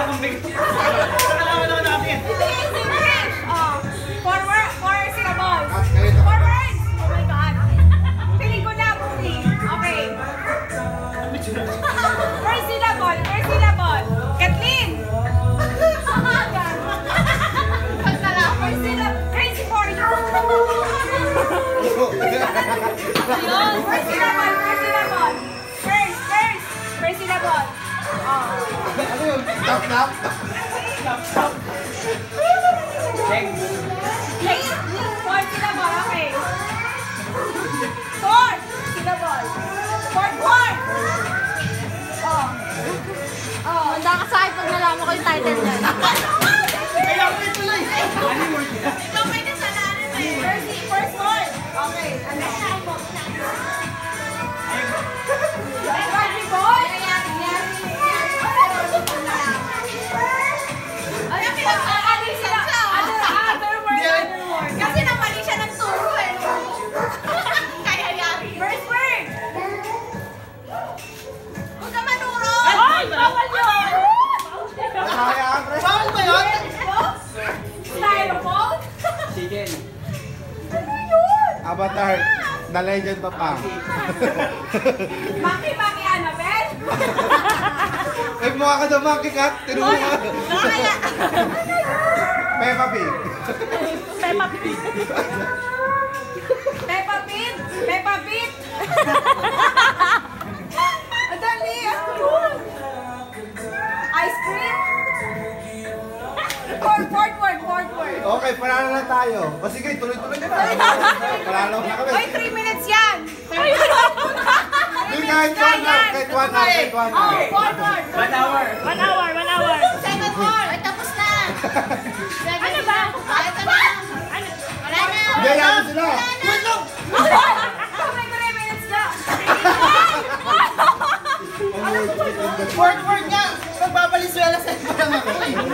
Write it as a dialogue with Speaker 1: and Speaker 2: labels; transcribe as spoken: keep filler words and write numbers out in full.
Speaker 1: lang kung bigyan. Kailangan naman natin.
Speaker 2: Oh, four words, four syllables. Four words. Oh my God. Piling ko na, movie. Okay. First syllable, first syllable. Kathleen. First syllable. Crazy for you. Ayun. First syllable, first syllable. First, first. First syllable. Oh.
Speaker 3: Ano yun? Tap, tap?
Speaker 1: Check.
Speaker 2: Next, fourth syllable, okay. Fourth syllable. Fourth word. Oh. Oh.
Speaker 4: Handa ka sa akin pag nalaman ko yung title niya.
Speaker 1: Kailangan ko ito lang. Ano yung word nila?
Speaker 2: Ikaw may kasalanan na eh. First, first word. Okay. Ano na? Ready, boy? Ano sila? Other, other word, other word. Kasi namali siya ng turo eh. Kaya yari. First word. Huwag ka manuro.
Speaker 1: Ay, bawal yun!
Speaker 3: Nakakayaan, pre.
Speaker 1: Bawal ba yun?
Speaker 2: Styrofoam?
Speaker 1: Chicken.
Speaker 2: Ano yun?
Speaker 3: Avatar, The Legend of Aang.
Speaker 2: Maki, Maki, Annabelle?
Speaker 3: Eh, mukha ka daw monkey cat. Tinuro ka.
Speaker 2: Kaya.
Speaker 3: Peppa Pig.
Speaker 4: Peppa Pig.
Speaker 2: Peppa Pig? Peppa Pig? Adali, ano yun? Ice cream? Fourth, fourth word, fourth word.
Speaker 3: Okay, panalo na tayo. O sige, tuloy-tuloy na tayo. Panalo na kami.
Speaker 2: Oy, three minutes yan.
Speaker 3: Yung kahit one na, kahit one na, kahit one na.
Speaker 2: Oh, fourth word.
Speaker 1: One hour.
Speaker 4: One hour, one hour.
Speaker 2: Second word. Ay, tapos na.
Speaker 4: Ano ba?
Speaker 2: Ito na.
Speaker 4: Ano?
Speaker 2: Wala na.
Speaker 3: Hindi, alam sila.
Speaker 2: May three minutes na.
Speaker 3: Ang word,
Speaker 1: Word word nga. Magbabalisuela sa iba lang ako.